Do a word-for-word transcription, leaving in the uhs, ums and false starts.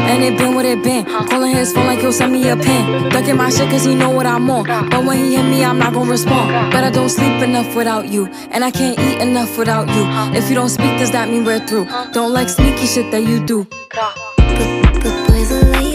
And it been what it been. Calling his phone like he'll send me a pin. Ducking my shit cause he know what I'm on. But when he hit me, I'm not gonna respond. But I don't sleep enough without you, and I can't eat enough without you. If you don't speak, does that mean we're through? Don't like sneaky shit that you do. But, but boys are late.